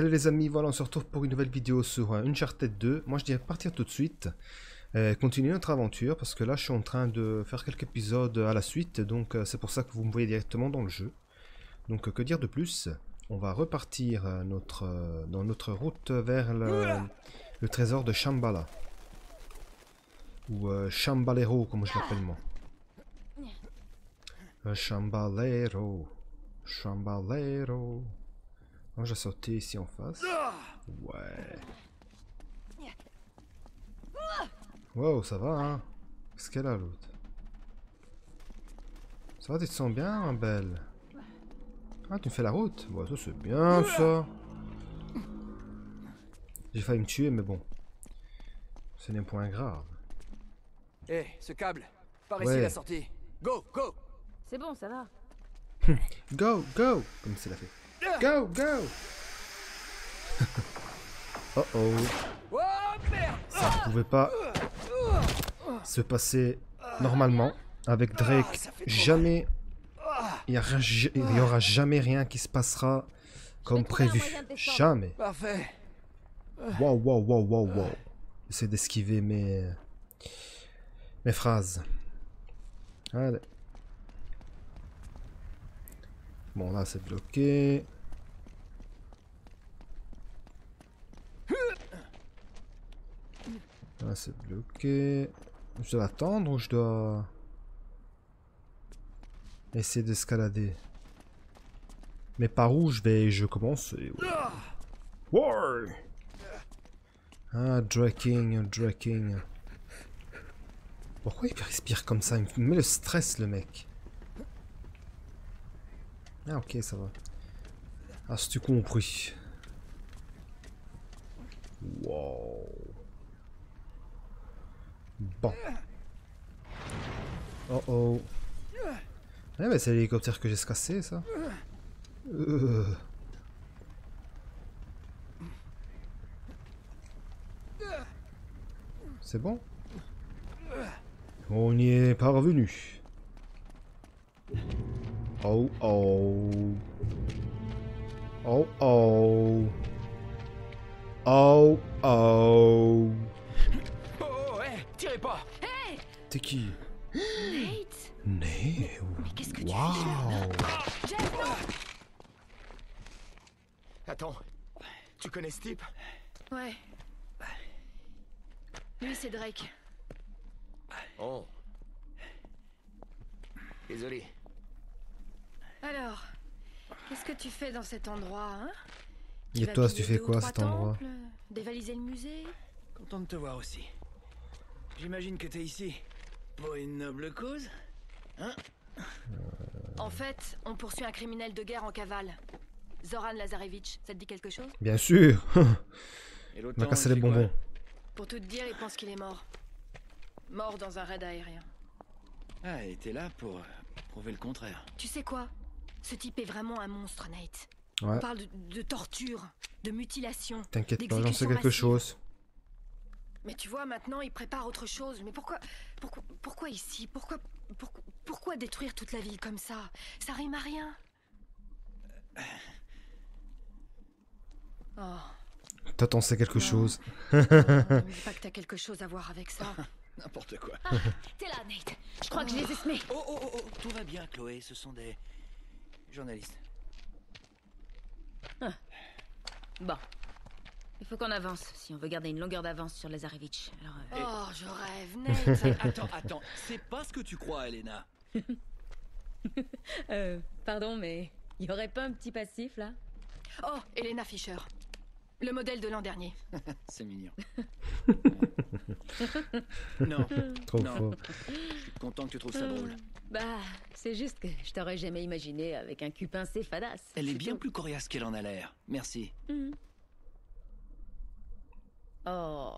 les amis, voilà, on se retrouve pour une nouvelle vidéo sur Uncharted 2. Moi je dirais partir tout de suite, continuer notre aventure, parce que là je suis en train de faire quelques épisodes à la suite, donc c'est pour ça que vous me voyez directement dans le jeu. Donc que dire de plus? On va repartir dans notre route vers le trésor de Shambhala. Ou Chambalero, comme je l'appelle moi. Chambalero. Chambalero. On va sauter ici en face. Ouais. Wow, ça va, hein? Qu'est-ce qu'elle a, l'autre? Ça va, tu te sens bien, hein, belle? Ah, tu me fais la route? Ouais, ça c'est bien, ça. J'ai failli me tuer, mais bon. Ce n'est point grave. Eh, ce câble, par ici Ouais. la sortie. Go, go. C'est bon, ça va. Go, go! Comme c'est la fait. Go, go! Oh oh. Oh merde. Ça ne pouvait pas se passer normalement. Avec Drake, ça fait trop jamais. Il n'y aura jamais rien qui se passera comme trouver un prévu. moyen de descendre. Jamais. Parfait. Wow, wow, wow, wow, wow. J'essaie d'esquiver mes phrases. Allez. Bon, là, c'est bloqué. Là, c'est bloqué. Je dois attendre ou je dois essayer d'escalader? Mais par où je commence? Ouais. Ah, Draking. Pourquoi il respire comme ça? Il me met le stress, le mec. Ah, ok, ça va. Ah, si tu compris. Wow. Bon. Oh oh. Ah, mais c'est l'hélicoptère que j'ai cassé, ça. C'est bon? On y est parvenu. Oh oh. Oh oh. Oh oh. Oh, hey, tirez pas. T'es qui? Nate, Nate. mais qu'est-ce que tu Waouh. Jeff, non. Attends, tu connais ce type? Ouais. Lui, c'est Drake. Oh. Désolé. Alors, qu'est-ce que tu fais dans cet endroit, hein? Et vas toi, tu piller fais 2 ou quoi à 3 cet endroit? temples, dévaliser le musée? Content de te voir aussi. J'imagine que t'es ici pour une noble cause? Hein? En fait, on poursuit un criminel de guerre en cavale. Zoran Lazarevich, ça te dit quelque chose? Bien sûr. Et On l'autre a cassé les bonbons. Pour tout te dire, il pense qu'il est mort. Mort dans un raid aérien. Ah, et t'es là pour prouver le contraire. Tu sais quoi? Ce type est vraiment un monstre, Nate. Ouais. On parle de torture, de mutilation. T'inquiète pas, j'en sais d'exécution quelque massive. chose. Mais tu vois, maintenant, il prépare autre chose. Mais pourquoi ici? Pourquoi détruire toute la ville comme ça? Ça rime à rien. Oh, Toi, t'en sais quelque Non. chose. non, ne me dis pas que t'as quelque chose à voir avec ça. N'importe quoi. T'es là, Nate. Je crois que je les ai semés. Oh, tout va bien, Chloé. Ce sont des journalistes. Bon. Il faut qu'on avance si on veut garder une longueur d'avance sur Lazarevich. Alors, Oh, je rêve, Nate. Attends. C'est pas ce que tu crois, Elena. Pardon, mais il y aurait pas un petit passif là? Oh, Elena Fisher. Le modèle de l'an dernier. C'est mignon. Non, Trop non. fort. Je suis content que tu trouves ça drôle. Bah, c'est juste que je t'aurais jamais imaginé avec un cul pincé fadasse. Elle est c'est bien tout. plus coriace qu'elle en a l'air. Merci. Oh,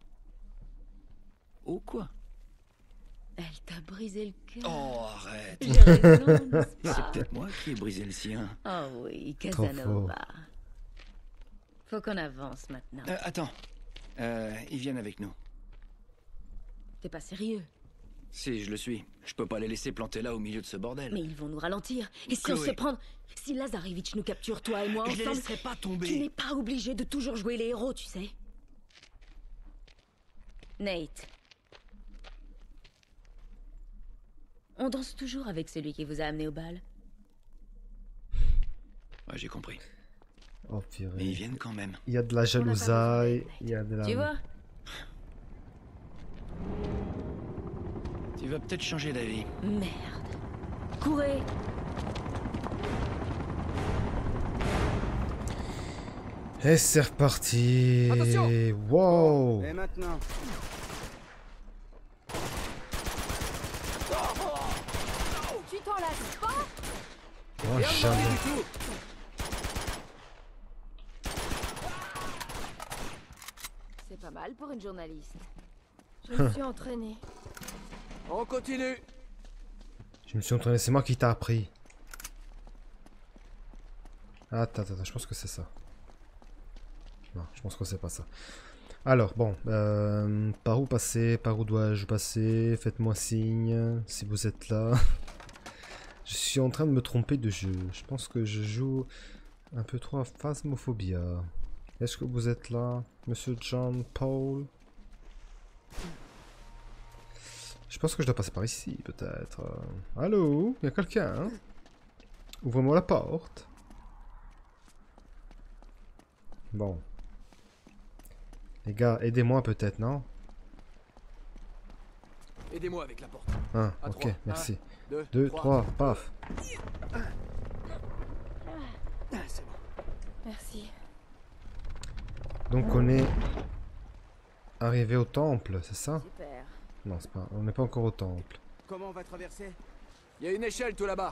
Oh, quoi? elle t'a brisé le cœur. Oh, arrête. J'ai raison, n'est-ce C'est pas? peut-être moi qui ai brisé le sien. Oh oui, Trop Casanova. Faut qu'on avance maintenant. Attends. Ils viennent avec nous. T'es pas sérieux? Si, je le suis. Je peux pas les laisser planter là au milieu de ce bordel. Mais ils vont nous ralentir. Et si on Chloé. se fait prendre... Si Lazarevitch nous capture, toi et moi, Je les ensemble... laisserai pas Tu tomber. n'es pas obligé de toujours jouer les héros, tu sais. Nate. On danse toujours avec celui qui vous a amené au bal. Ouais, j'ai compris. Oh Mais ils purée. viennent quand même. Il y a de la jalousaille, il y a de la... Tu vois? Tu vas peut-être changer d'avis. Merde. Courez. Et c'est reparti. Attention. Wow. Et maintenant? Tu t'en lasses pas? Moi, jamais. C'est pas mal pour une journaliste. Je me suis entraînée. On continue. Je me suis entraîné, c'est moi qui t'a appris. Attends, je pense que c'est ça. Non, je pense que c'est pas ça. Alors, bon, par où passer? Par où dois-je passer? Faites-moi signe si vous êtes là. Je suis en train de me tromper de jeu. Je pense que je joue un peu trop à Phasmophobia. Est-ce que vous êtes là, Monsieur John Paul? Je pense que je dois passer par ici, peut-être. Allô? Il y a quelqu'un, hein? Ouvre-moi la porte. Bon. Les gars, aidez-moi peut-être, non? Aidez-moi avec la porte. Ah, À ok, trois. merci. 2, 2, 3, paf. C'est bon. Merci. Donc on est arrivé au temple, c'est ça? Super. Non, c'est pas. On n'est pas encore au temple. Comment on va traverser? Il y a une échelle tout là-bas.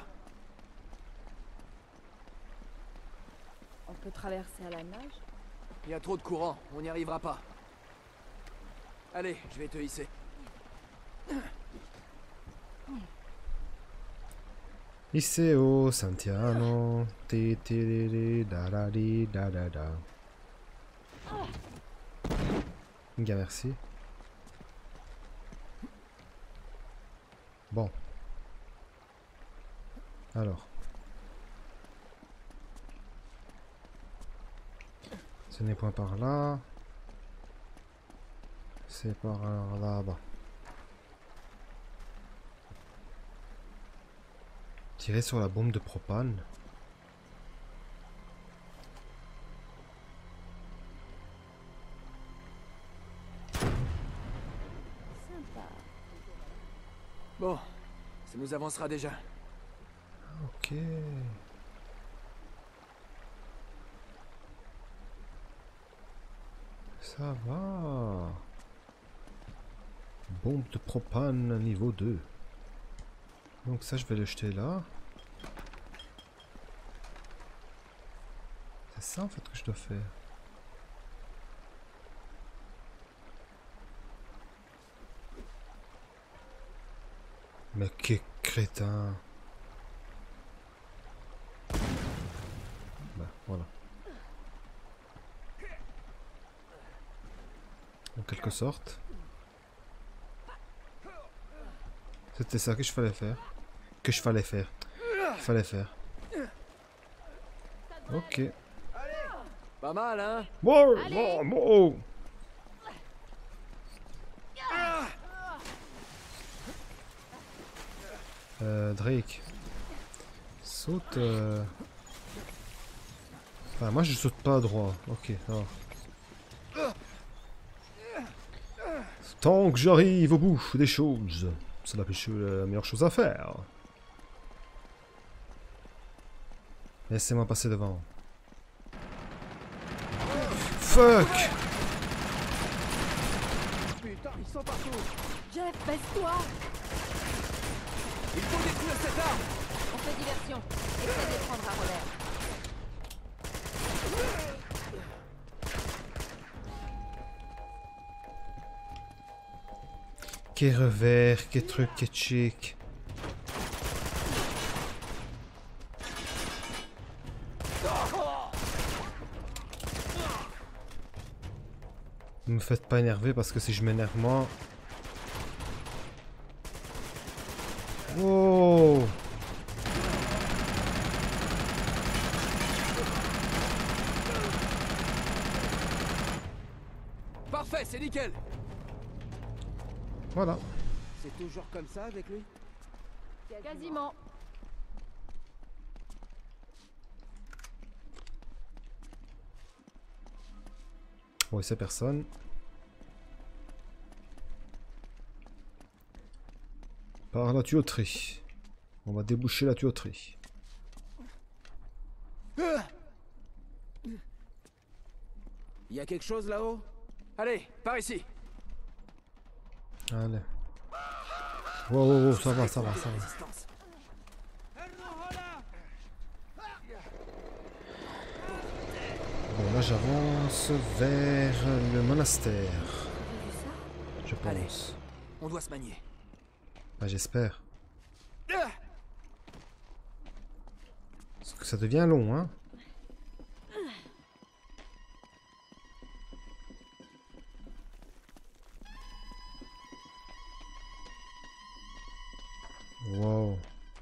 On peut traverser à la nage? Il y a trop de courant, on n'y arrivera pas. Allez, je vais te hisser. Iseo Santiano. Ti ti ri ri da da di da da da. Bien, merci. Bon. Alors. Ce n'est point par là. C'est par là-bas. Tirer sur la bombe de propane. Bon, ça nous avancera déjà. Ok. Ça va. Bombe de propane niveau 2. Donc ça, je vais le jeter là. C'est ça en fait que je dois faire. Mais quel crétin. Bah, voilà. En quelque sorte. C'était ça que je fallait faire. Que je fallait faire. Fallait faire. Ok. Pas mal, hein? Wow, wow, wow. Drake. Saute. Enfin, moi je saute pas droit. Ok, alors. Tant que j'arrive au bout des choses, c'est la meilleure chose à faire. Laissez-moi passer devant. Fuck! Putain, ils sont partout! Jeff, baisse-toi! Il faut détruire cette arme! On fait diversion. Essaie de les prendre à revers. Quel revers, quel truc, quel chic. Ne me faites pas énerver parce que si je m'énerve moi... Oh! Parfait, c'est nickel. Voilà. C'est toujours comme ça avec lui? Quasiment. Bon, c'est personne. Par la tuyauterie. On va déboucher la tuyauterie. Il y a quelque chose là-haut? Allez, par ici. Allez. Wow, wow, wow, ça va, ça va, ça va. Résistance. Bon, là j'avance vers le monastère. T'as vu ça? Je Allez. pense. On doit se manier. Bah, j'espère. Ah. Parce que ça devient long, hein. Wow.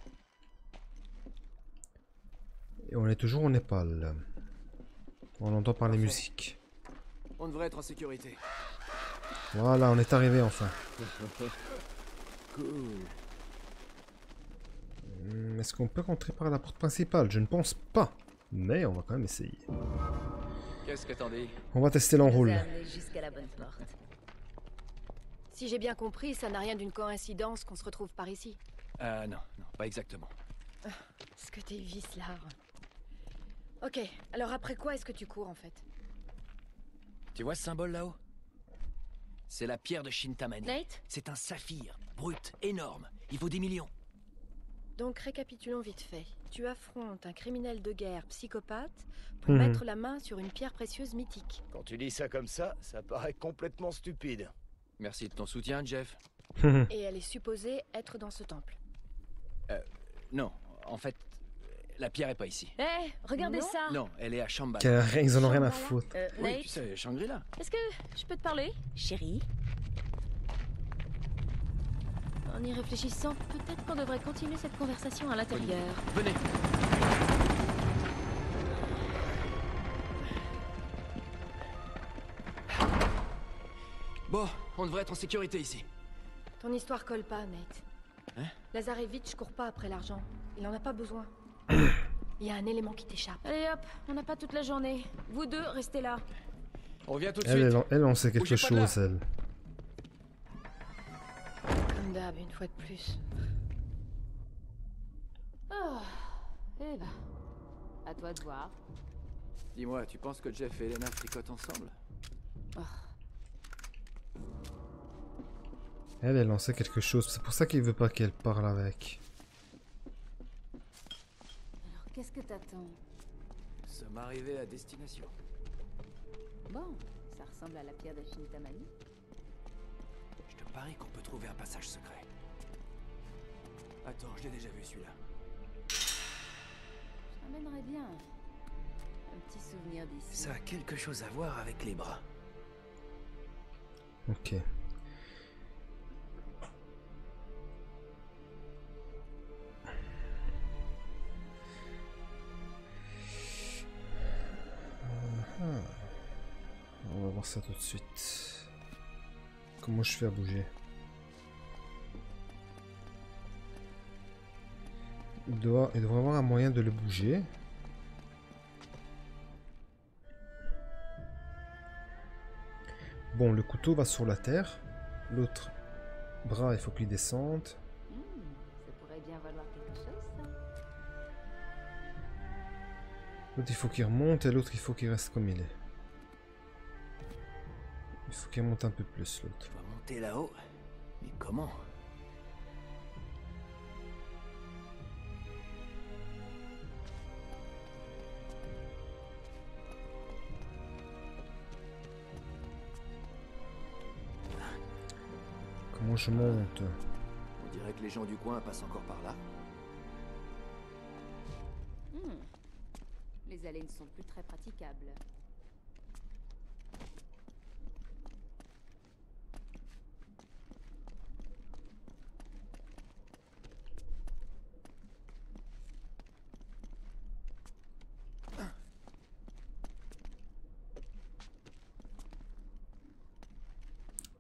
Et on est toujours au Népal. On entend parler Parfait. musique. On devrait être en sécurité. Voilà, on est arrivé enfin. Cool. Est-ce qu'on peut rentrer par la porte principale? Je ne pense pas. Mais on va quand même essayer. Qu'est-ce que t'en dis? On va tester Nous a l'enroule. amenés jusqu'à la bonne porte. Si j'ai bien compris, ça n'a rien d'une coïncidence qu'on se retrouve par ici. Non, non, pas exactement. Ce que t'es vicelard. Ok, alors après quoi est-ce que tu cours en fait? Tu vois ce symbole là-haut? C'est la pierre de Shintamani. Nate? C'est un saphir, brut, énorme. Il vaut des millions. Donc récapitulons vite fait. Tu affrontes un criminel de guerre psychopathe pour Mhm. mettre la main sur une pierre précieuse mythique. Quand tu dis ça comme ça paraît complètement stupide. Merci de ton soutien, Jeff. Et elle est supposée être dans ce temple. Non, en fait, la pierre est pas ici. Hé, regardez Non. ça. Non, elle est à Shambhala. Ils en ont rien à Shambhala. foutre. Oui, Nate, tu sais, Shangri-La. est-ce que je peux te parler? Chérie? En y réfléchissant, peut-être qu'on devrait continuer cette conversation à l'intérieur. Venez. Bon, on devrait être en sécurité ici. Ton histoire colle pas, Nate. Hein? Lazarevitch court pas après l'argent. Il en a pas besoin. Il y a un élément qui t'échappe. Allez hop, on n'a pas toute la journée. Vous deux, restez là. On revient tout de Elle, suite. elle en sait quelque Bougez pas de là. chose, elle. Comme d'hab, une fois de plus. Oh, eh ben, à toi de voir. Dis-moi, tu penses que Jeff et Elena fricotent ensemble? Elle en sait quelque chose. C'est pour ça qu'il veut pas qu'elle parle avec. Alors, qu'est-ce que t'attends? Sommes arrivés à destination. Bon, ça ressemble à la pierre de Shintamani. Je te parie qu'on peut trouver un passage secret. Attends, je l'ai déjà vu celui-là. Je ramènerais bien un petit souvenir d'ici. Ça a quelque chose à voir avec les bras. Ok. On va voir ça tout de suite. Comment je fais à bouger? Il doit y avoir un moyen de le bouger. Bon, le couteau va sur la terre. L'autre bras, il faut qu'il descende. Ça pourrait bien valoir quelque chose, ça. L'autre, il faut qu'il remonte et l'autre, il faut qu'il reste comme il est. Il faut qu'il remonte un peu plus, l'autre. Tu vas monter là-haut? Mais comment? Comment je monte? On dirait que les gens du coin passent encore par là. Les allées ne sont plus très praticables.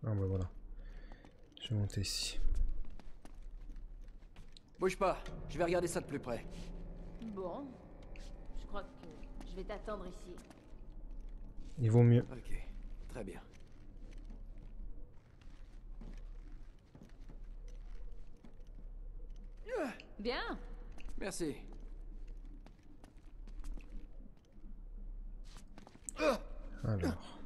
Ah bah voilà. Je vais monter ici. Bouge pas, je vais regarder ça de plus près. Bon, je crois que je vais t'attendre ici. Il vaut mieux. Ok, très bien. Bien. Merci. Alors.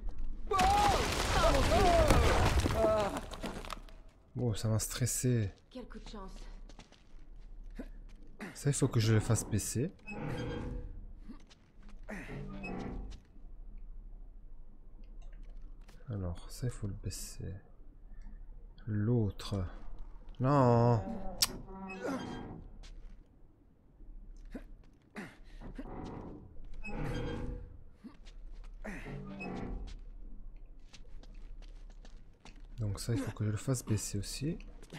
Oh, ça m'a stressé. Quel coup de chance. Ça, il faut que je le fasse baisser. Alors, ça, il faut le baisser. L'autre. Non. Donc ça, il faut que je le fasse baisser aussi.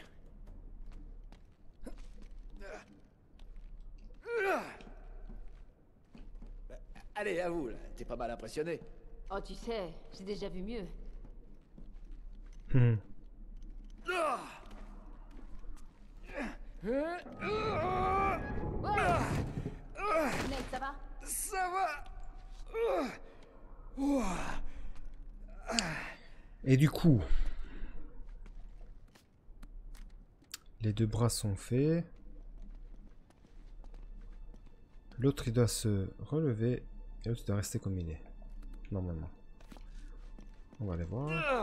Allez, à vous, là. T'es pas mal impressionné. Oh, tu sais, j'ai déjà vu mieux. Hmm. Ned, ça va? Ça va. Et du coup, les deux bras sont faits. L'autre, il doit se relever et l'autre doit rester comme il est, normalement. On va aller voir.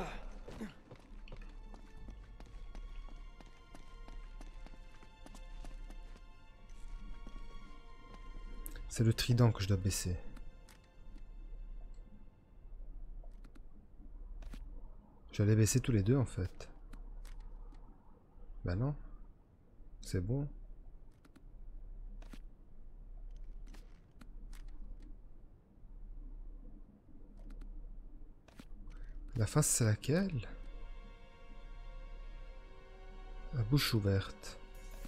C'est le trident que je dois baisser. J'allais baisser tous les deux en fait. Bah non. C'est bon. La face c'est laquelle? La bouche ouverte.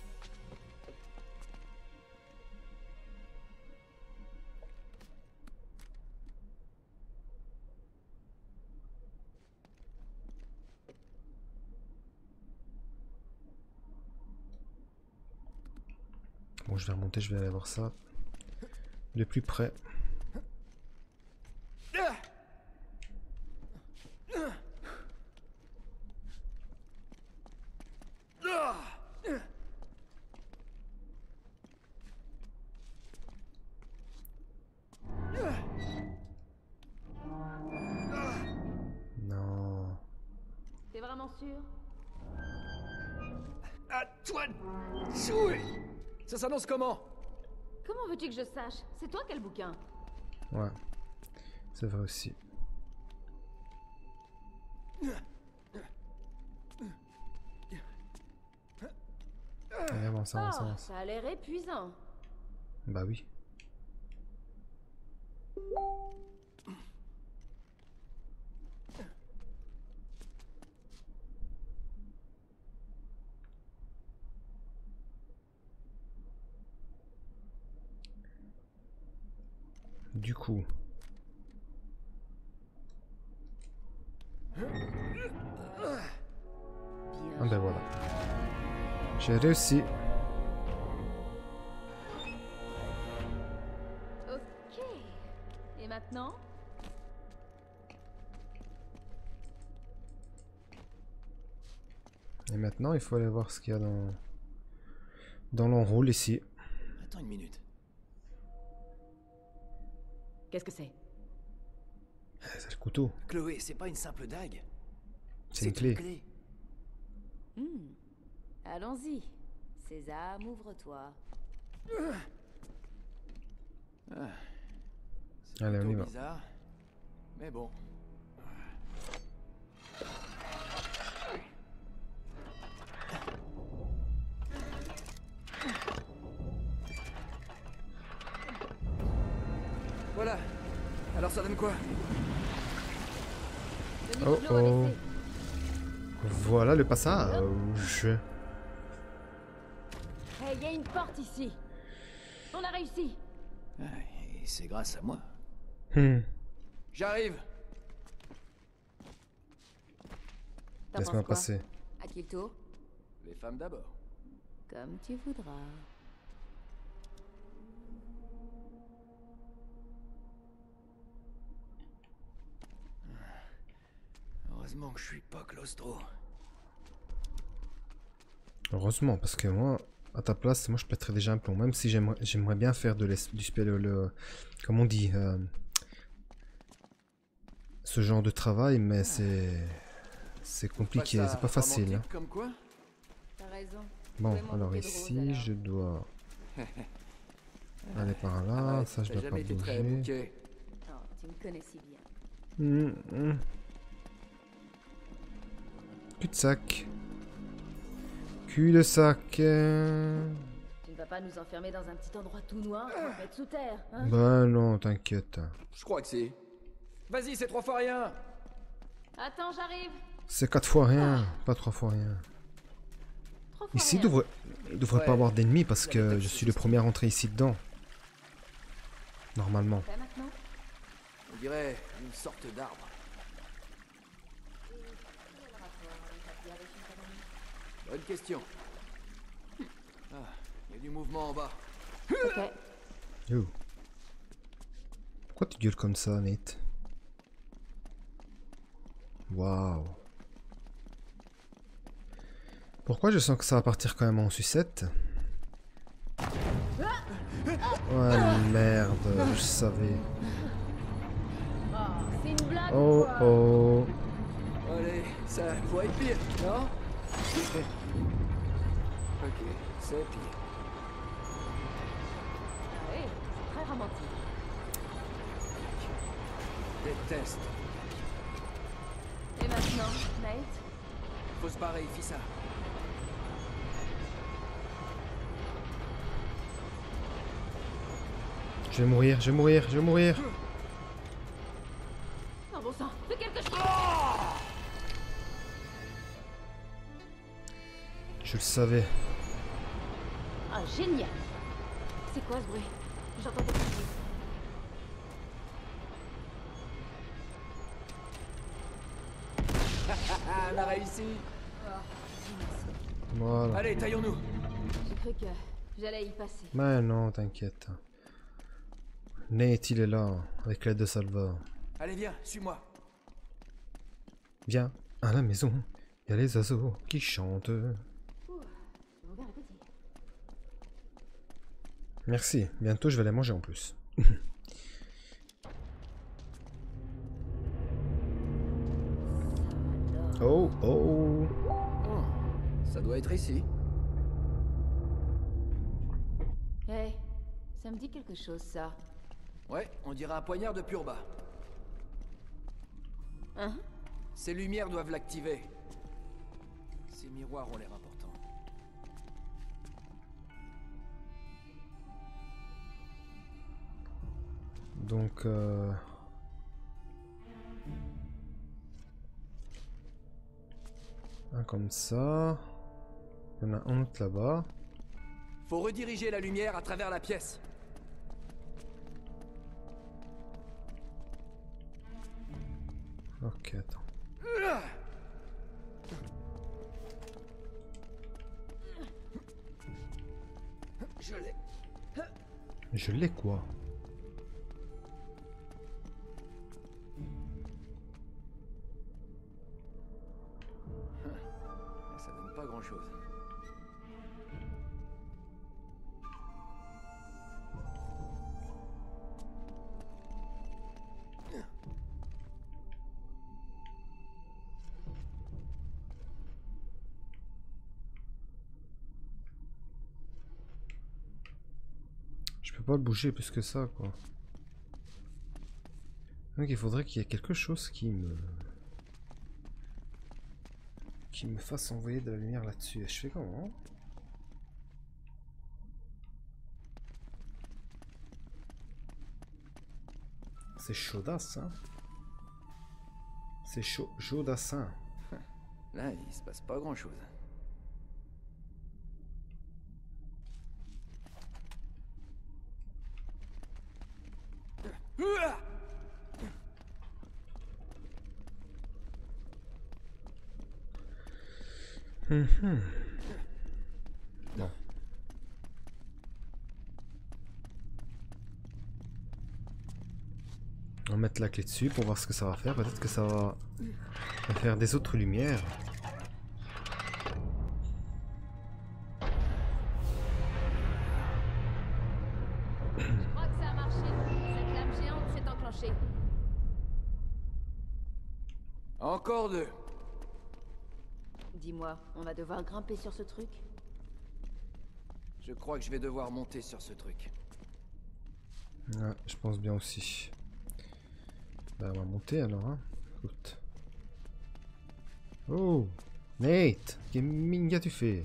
Bon, je vais remonter, je vais aller voir ça de plus près. Non. T'es vraiment sûr? À toi de jouer. Ça s'annonce comment? Comment veux-tu que je sache? C'est toi qui as le bouquin. Ouais. C'est vrai aussi. Allez, avance, avance, Oh, avance. ça a l'air épuisant. Bah oui. Du coup. Ah ben voilà. J'ai réussi. Ok. Et maintenant? Et maintenant, il faut aller voir ce qu'il y a dans l'enroule ici. Attends une minute. Qu'est-ce que c'est? C'est le couteau. Chloé, c'est pas une simple dague. C'est une clé. Allons-y. Sésame, ouvre-toi. C'est Allez, on y plutôt va. bizarre. Mais bon. Voilà. Alors ça donne quoi? Le niveau de l'eau a Oh. baissé. Voilà le passage. Hey, il y a une porte ici. On a réussi. Ah, et c'est grâce à moi. Hmm. J'arrive. T'en Laisse-moi penses quoi? passer. À qui le tour? Les femmes d'abord. Comme tu voudras. Heureusement que je suis pas claustro. Heureusement, parce que moi, à ta place, moi je pèterais déjà un plomb. Même si j'aimerais bien faire du spell, comme on dit, ce genre de travail, mais c'est compliqué, c'est pas facile. Hein. Comme quoi? T'as raison. Bon, Fais-moi alors bouquet de ici, roses, alors. je dois aller par là. Arrête, Ça, je t'as dois pas jamais été très bouger. bouquet. Oh, tu me connais si bien. Cul-de-sac. Cul-de-sac. Tu ne vas pas nous enfermer dans un petit endroit tout noir pour mettre sous terre, hein? Ben non, t'inquiète. Je crois que si. Vas-y, c'est 3 fois rien. Attends, j'arrive. C'est 4 fois rien, pas 3 fois rien. 3 fois Ici, rien. il devrait pas Ouais. avoir d'ennemis parce Vous allez que pas je se suis le premier à rentrer ici dedans. Normalement. Fait maintenant? On dirait une sorte d'arbre. Bonne question. Ah, il y a du mouvement en bas. Ok. Yo. Pourquoi tu gueules comme ça, Nate? Waouh. Pourquoi je sens que ça va partir quand même en sucette? Ouais, merde, je savais. Oh, c'est une blague Oh quoi. oh. Allez, ça pourrait être pire, non? Ok, c'est pire. Ah oui, c'est très romantique. Déteste. Et maintenant, Nate? Faut se barrer, fils ça. Je vais mourir, je vais mourir, je vais mourir. Oh bon sang, fais quelque chose. Je le savais. Ah, génial. C'est quoi ce bruit? J'entends quelque chose. Ah, on a réussi. Voilà. Allez, taillons-nous. J'ai cru que j'allais y passer. Mais non, t'inquiète. Nate, il est là, avec l'aide de Salva. Allez, viens, suis-moi. Viens, à la maison, il y a les oiseaux qui chantent. Ouh, je vais bien appétit. Merci, bientôt je vais les manger en plus. Oh oh. Oh, ça doit être ici. Hey, ça me dit quelque chose ça. Ouais, on dirait un poignard de pur bas. Hein? Ces lumières doivent l'activer. Ces miroirs ont l'air importants. Donc un comme ça. Il y en a un autre là-bas. Faut rediriger la lumière à travers la pièce. Ok, attends. Je l'ai. Je l'ai quoi? Ça donne pas grand-chose. Je peux pas le bouger plus que ça, quoi. Donc il faudrait qu'il y ait quelque chose qui me fasse envoyer de la lumière là-dessus. Et je fais comment? C'est chaudasse, hein? C'est chaudassin. Là, il se passe pas grand-chose. Bon. On va mettre la clé dessus pour voir ce que ça va faire. Peut-être que ça va faire des autres lumières. Je crois que ça a marché. Cette lame géante s'est enclenchée. Encore 2. Dis-moi, on va devoir grimper sur ce truc? Je crois que je vais devoir monter sur ce truc. Ouais, je pense bien aussi. Bah, on va monter alors, hein. Écoute. Oh, Nate, quel minga tu fais?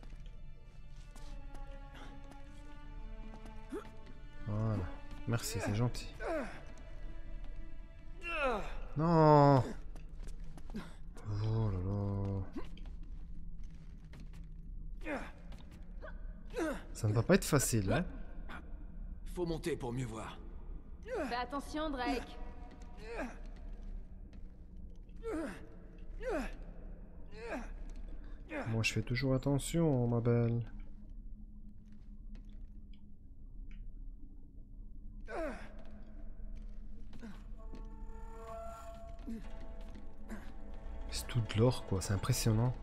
Voilà, merci, c'est gentil. Non. Oh là là. Ça ne va pas être facile, hein. Faut monter pour mieux voir. Fais attention, Drake. Moi, je fais toujours attention, ma belle. C'est tout de l'or, quoi. C'est impressionnant.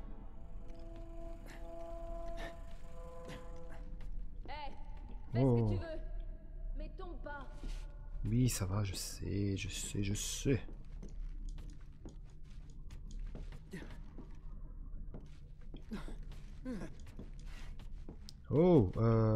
Hey, fais Oh. ce que tu veux. Mais tombe pas. Oui, ça va, je sais, je sais, je sais. Oh,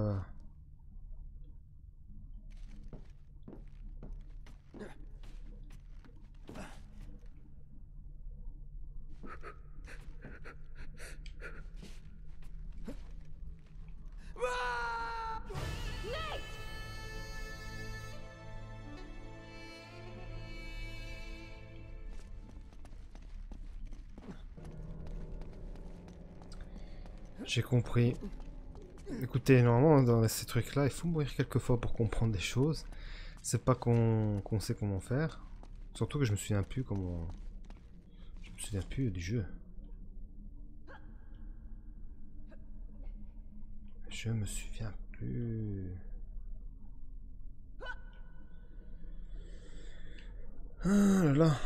j'ai compris. Écoutez, normalement, dans ces trucs-là, il faut mourir quelques fois pour comprendre des choses. C'est pas qu'on sait comment faire. Surtout que je me souviens plus comment... Je me souviens plus du jeu. Je me souviens plus... Ah là là.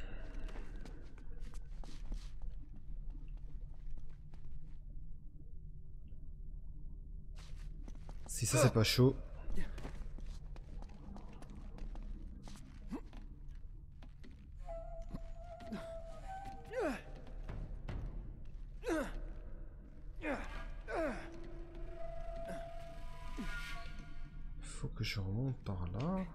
Si ça c'est pas chaud. Faut que je remonte par là.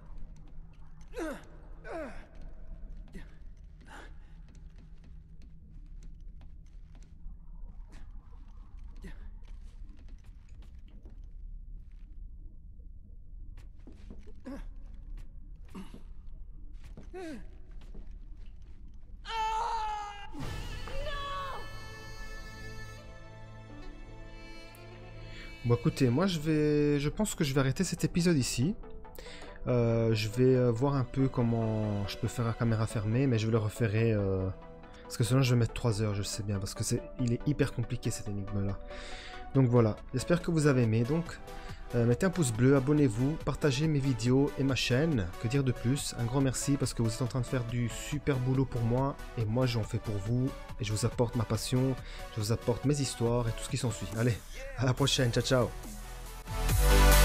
Bon écoutez, moi je pense que je vais arrêter cet épisode ici. Je vais voir un peu comment je peux faire la caméra fermée, mais je vais le referai parce que sinon je vais mettre 3 heures, je sais bien, parce que il est hyper compliqué cette énigme là. Donc voilà, j'espère que vous avez aimé. Donc mettez un pouce bleu, abonnez-vous, partagez mes vidéos et ma chaîne. Que dire de plus? Un grand merci parce que vous êtes en train de faire du super boulot pour moi et moi j'en fais pour vous et je vous apporte ma passion, je vous apporte mes histoires et tout ce qui s'ensuit. Allez, à la prochaine, ciao ciao.